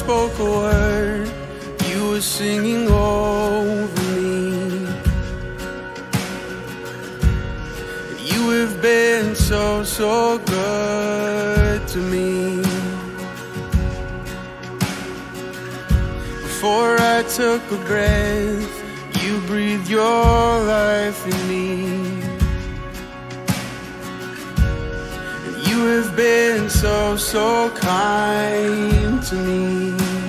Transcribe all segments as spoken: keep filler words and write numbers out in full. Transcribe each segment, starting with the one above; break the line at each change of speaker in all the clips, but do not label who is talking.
spoke a word, you were singing over me. You have been so, so good to me. Before I took a breath, you breathed your life in me. You have been so, so kind to me.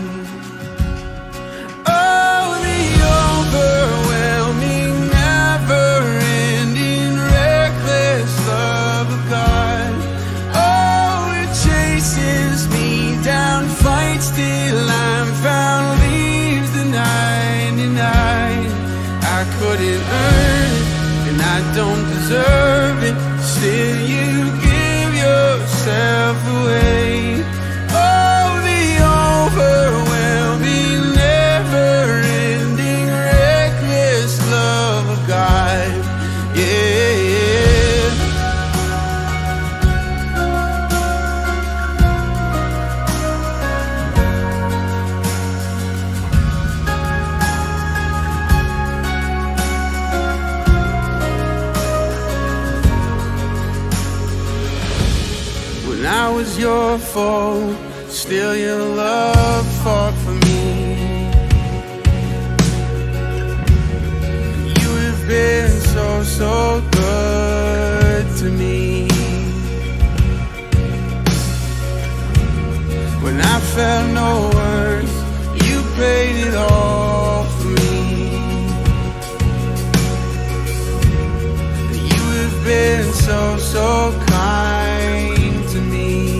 Oh, the overwhelming, never-ending, reckless love of God. Oh, it chases me down, fights till I'm found, leaves the ninety-nine. I couldn't earn it, and I don't deserve it, still you give yourself away. Oh, the overwhelming, never-ending, reckless love of God. Yeah, yeah. When I was your foe, still your love fought for me. You have been so, so good to me. When I felt no worth, you paid it all for me. You have been so, so kind to me.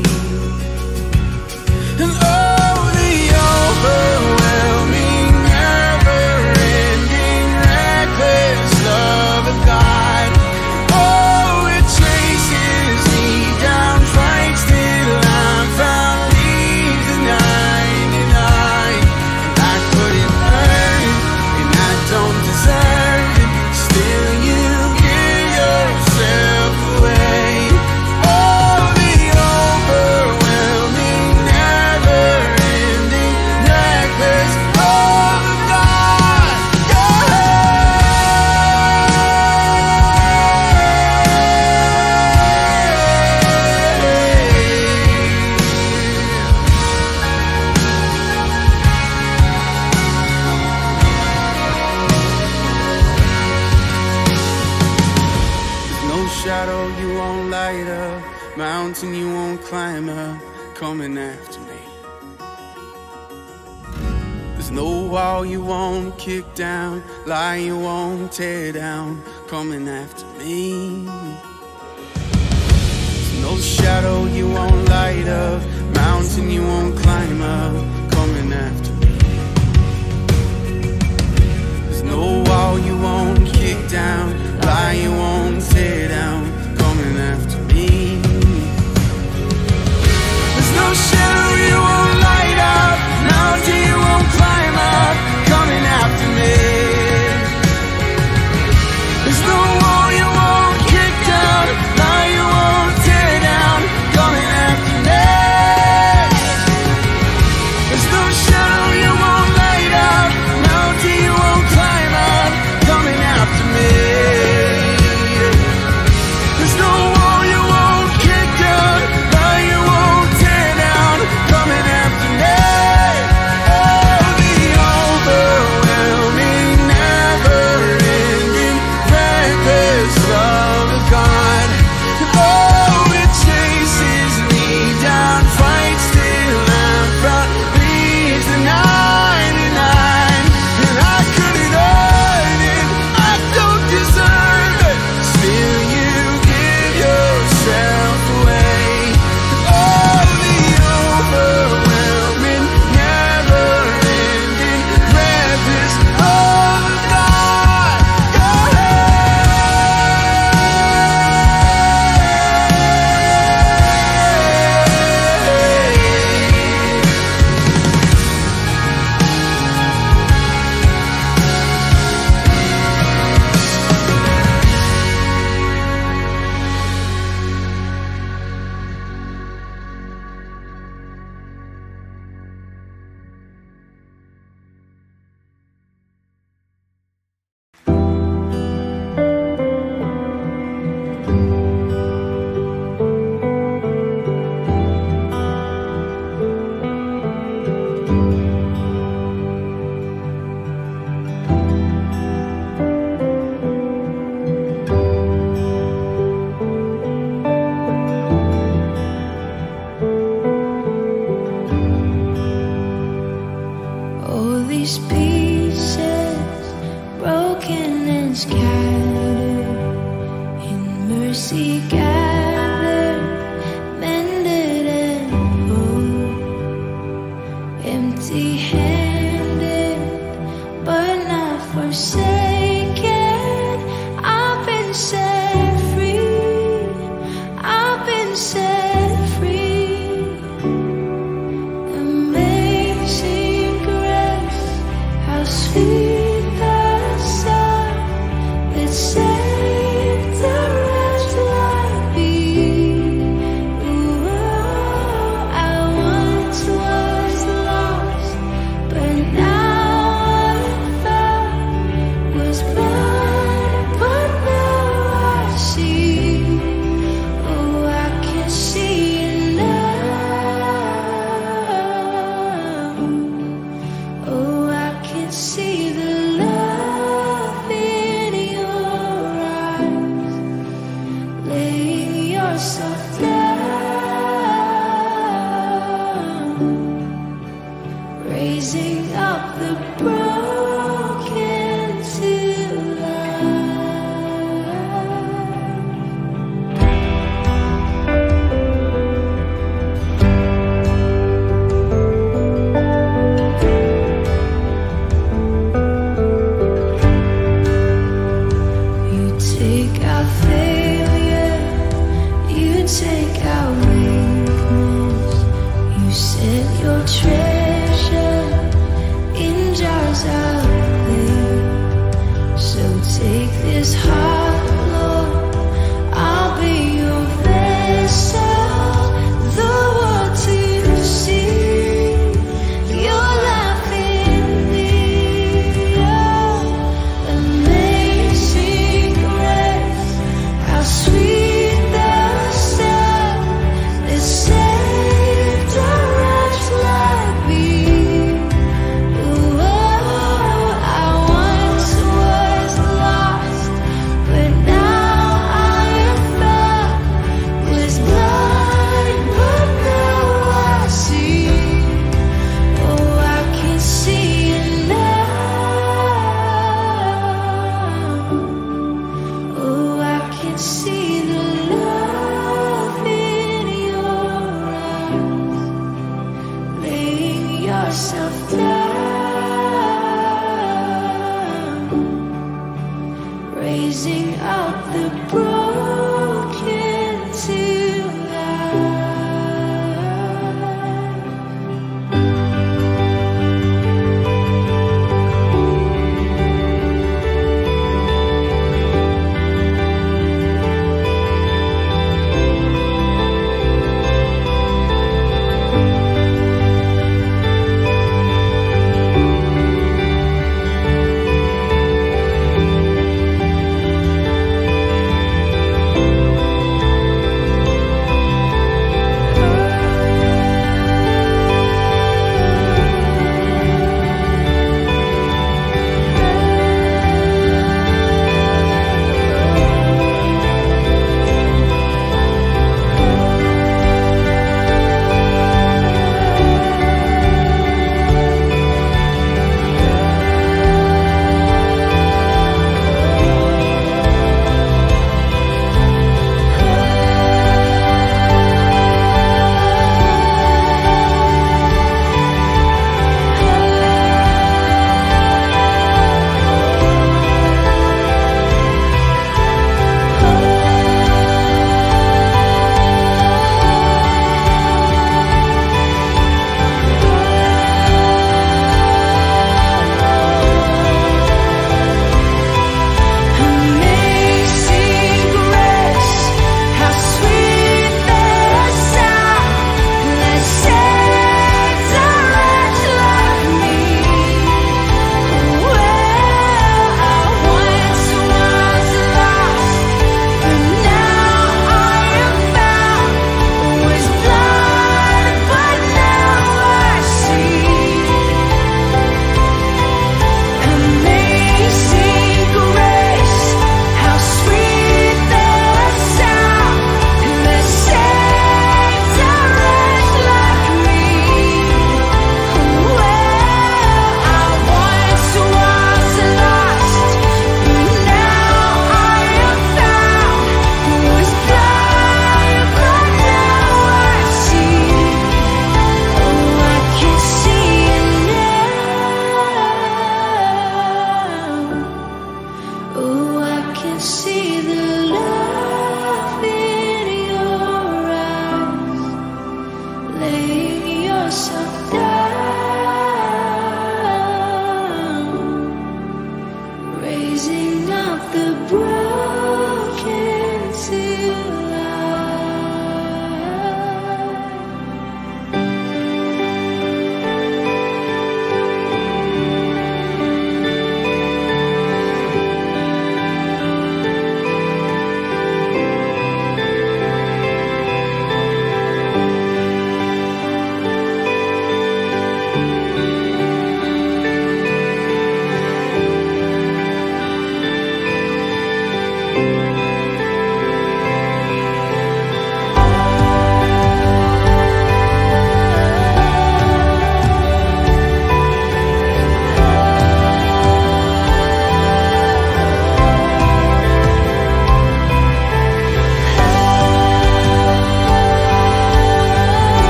And oh, the overwhelming, never-ending, reckless love of God. Oh, it chases me down, fights till I'm found, leaves the ninety-nine. And I couldn't earn it, and I don't deserve it, still you give yourself away. Oh, the overwhelming, never-ending, reckless love of God. There's no shadow you won't light up, mountain you won't climb up, coming after me. There's no wall you won't kick down, lie you won't tear down, coming after me. There's no shadow you won't light up, mountain you won't climb up, coming after me. There's no wall you won't kick down, lie you won't tear down, coming after me. There's no shadow you won't light up, mountain you won't climb up, coming after me. There's no wall you won't kick down, lie you won't tear down, coming after me. There's no shadow you won't light up, mountain you won't climb up, coming after me.
scattered, in mercy gathered, mended and whole, empty-handed, but not forsaken. I've been set free, I've been set free. Amazing grace, how sweet the sound that saved a wretch like me. Ooh, I once was lost, but now I'm found. Was blind, but now I see. Oh, I can see it now. Oh, I can see the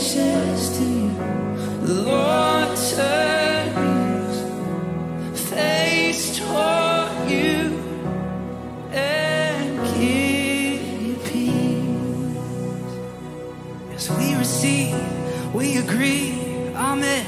gracious to you.
The Lord turn his face toward you and give you peace. As we receive, we agree. Amen.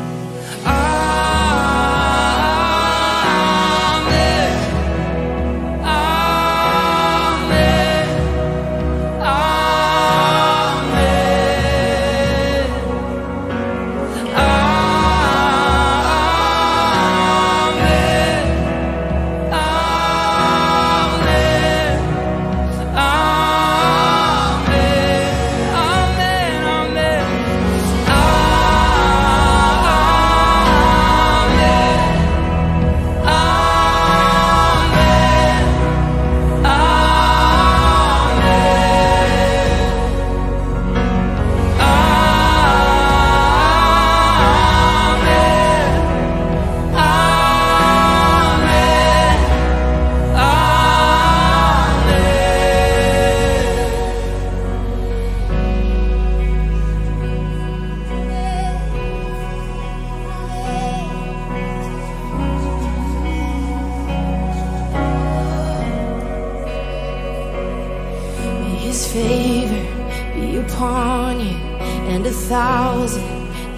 His favor be upon you and a thousand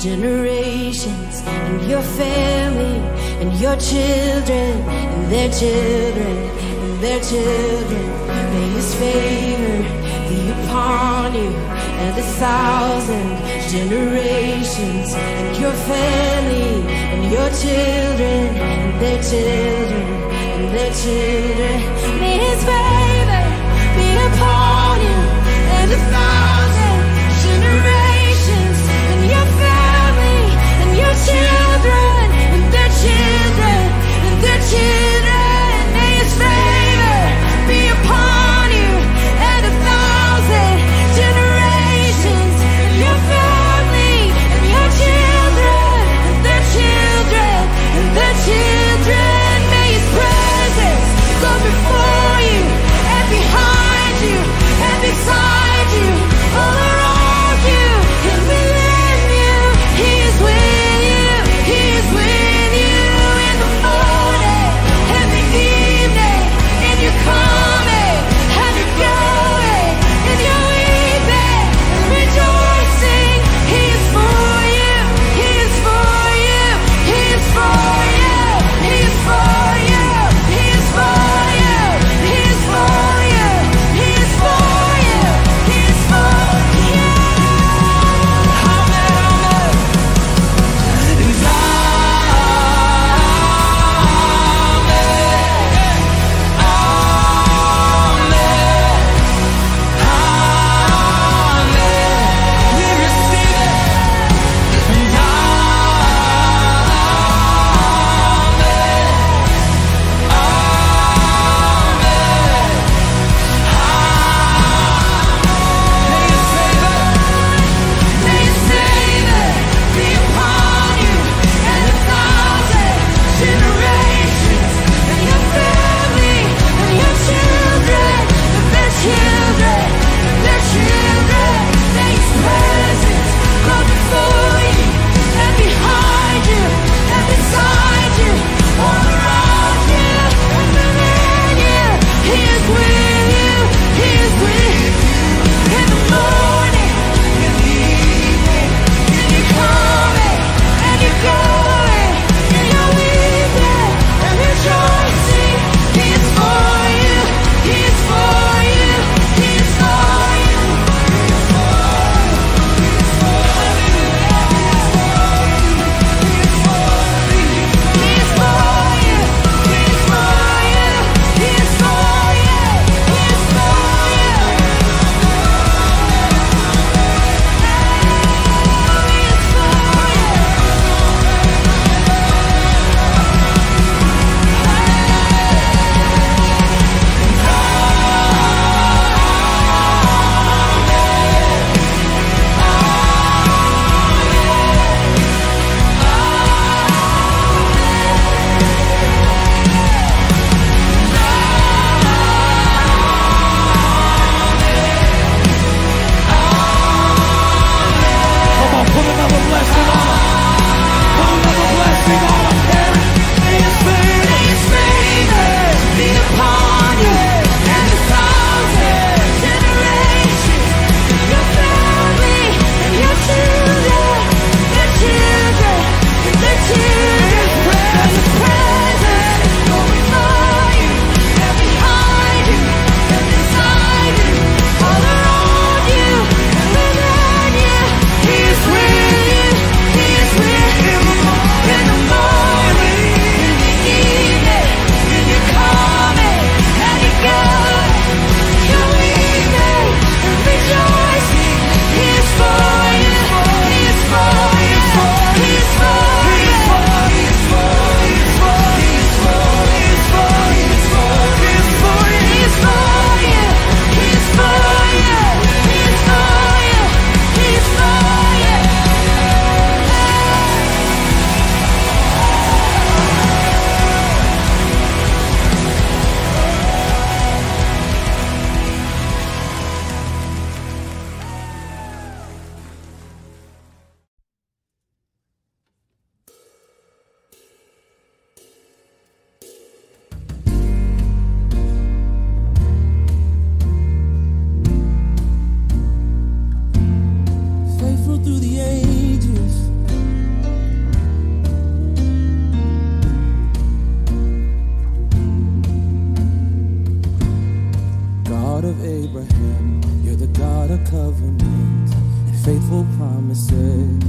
generations, and your family and your children and their children and their children. May his favor be upon you and a thousand generations, and your family and your children and their children and their children. May his favor be upon you and a thousand generations, and your family and your children and their children and their children. May his favor be upon you and a thousand generations, and your family and your children and their children and their children. May his presence go before you and behind you and beside you.
through the ages. God of Abraham, you're the God of covenant and faithful promises.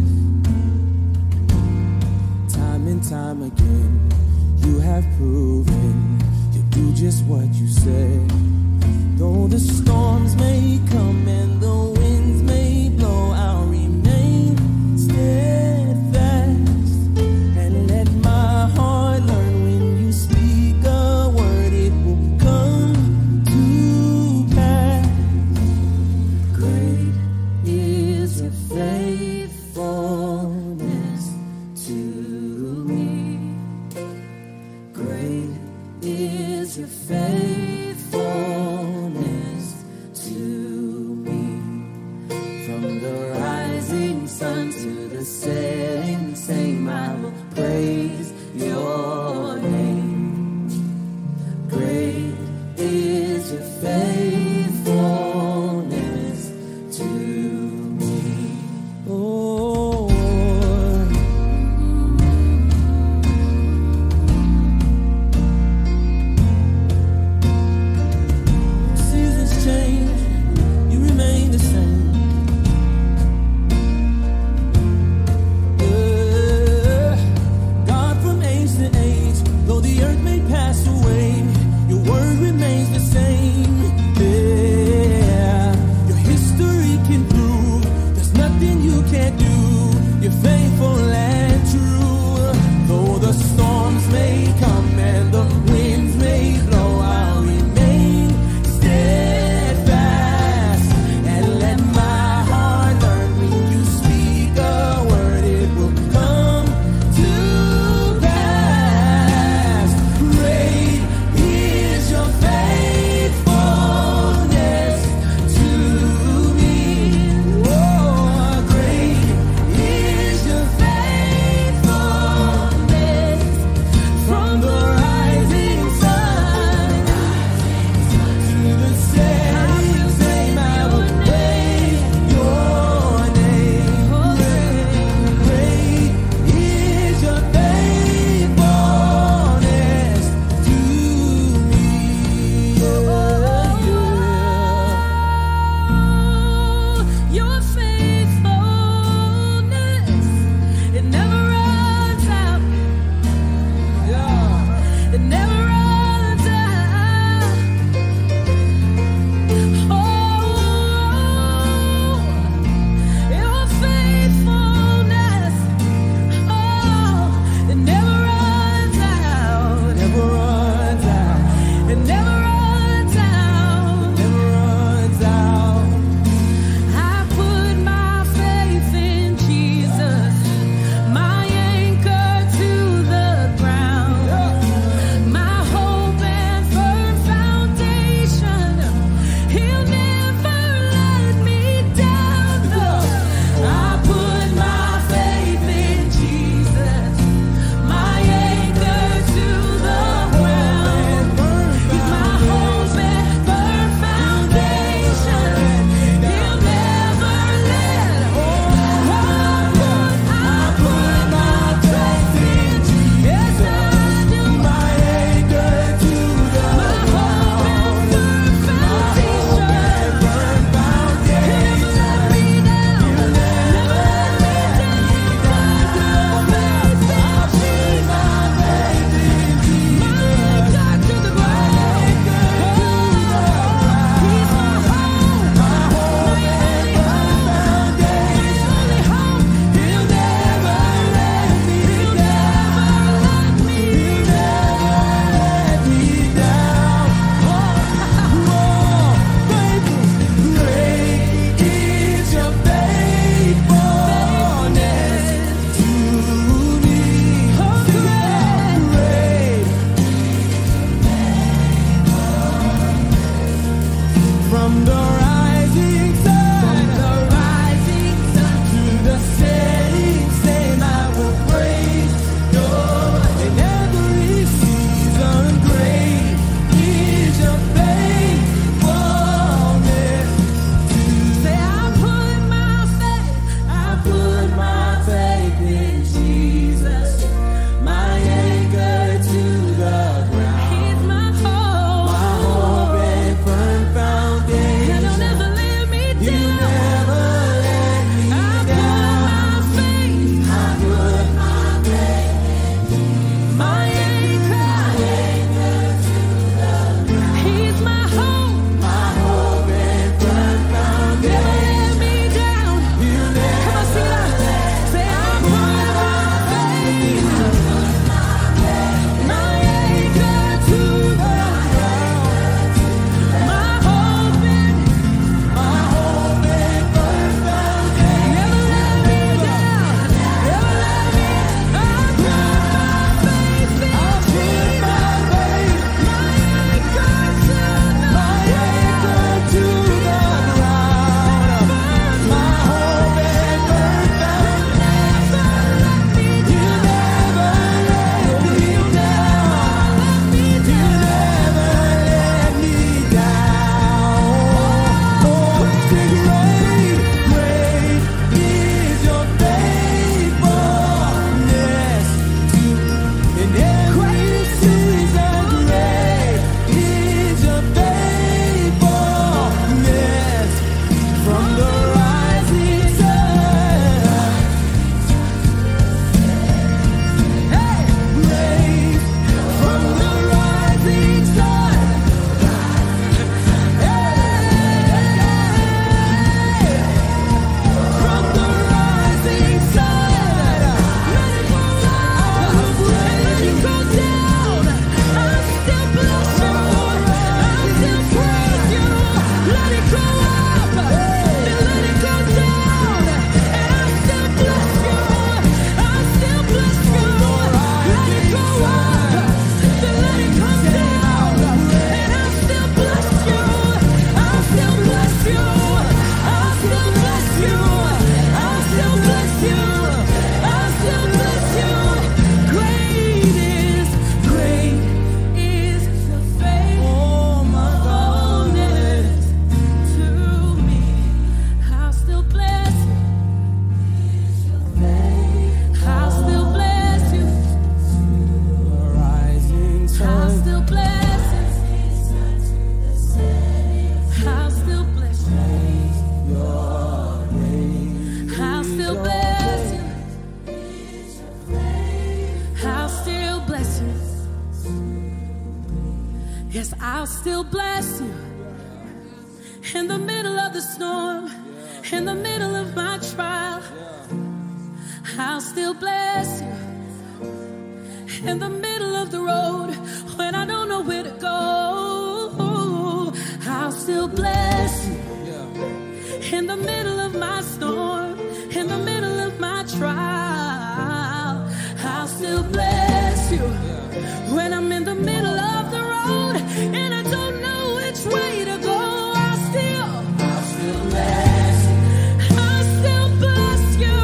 Time and time again, you have proven you do just what you said. Though the storms may come and the winds may blow, I'll remain steadfast and let my heart learn when you speak a word, it will come to pass. Great is your faithfulness to me. Great is your faithfulness to me. From the rising sun to the setting same, I will praise your name. Great is your faithfulness to me. Oh, seasons change, you remain the same. Yeah. God from age to age, though the earth may pass away, your word remains the same. Yeah. Your history can prove there's nothing you can't do. You're faithful and true. Though the storms may come and the winds may blow, I'll remain steadfast and let my heart learn when you speak a word, it will come to pass. Great is your faithfulness to me. Oh, great is your
Yes, I'll still bless you in the middle of the storm, in the middle of my trial. I'll still bless you in the middle of the road when I don't know where to go. I'll still bless you in the middle of my storm, in the middle of my trial. I'll still bless you when I'm in the middle of the road and I don't know which way to go. I'll still, I'll still bless you. I'll still bless you.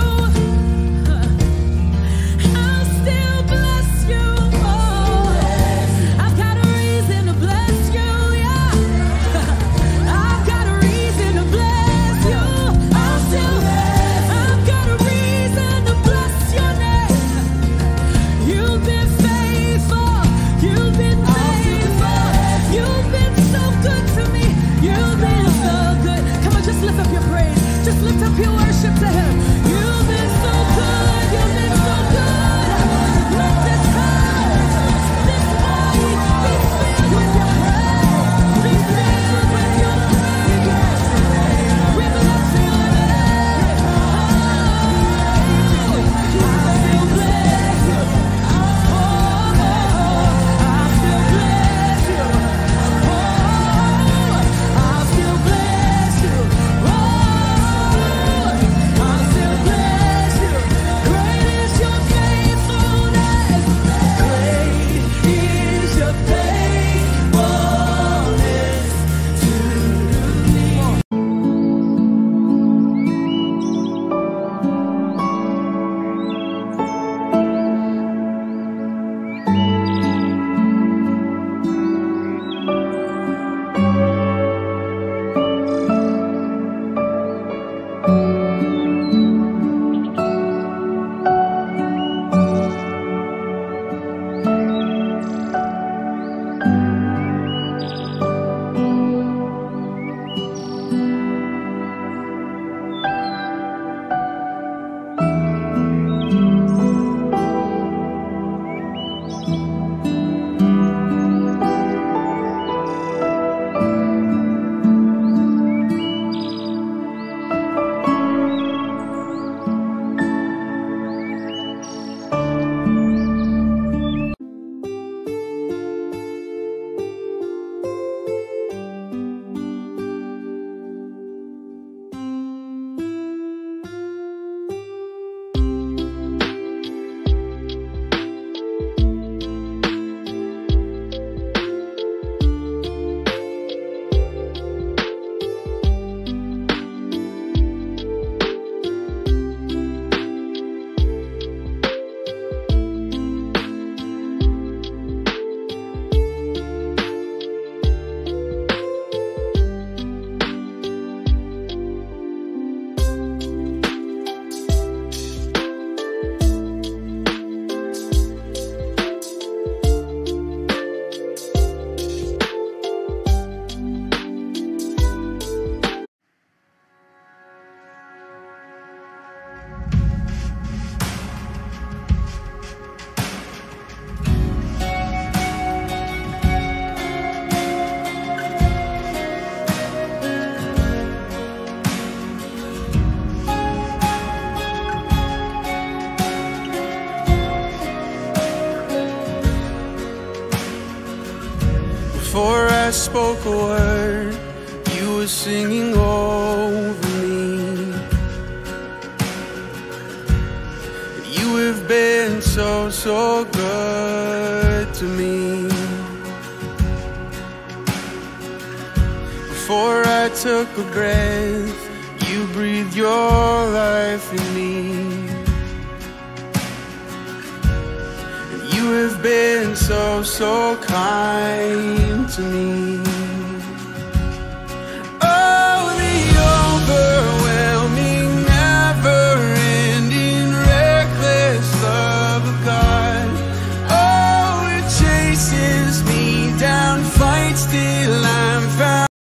I'll still bless you. Oh, I've got a reason to bless you, yeah. I've got a reason to bless you. I'll still, I've got a reason to bless your name. You've been faithful. You've been
spoke a word, you were singing over me. You have been so, so good to me. Before I took a breath, you breathed your life in me. And you have been so, so kind to me.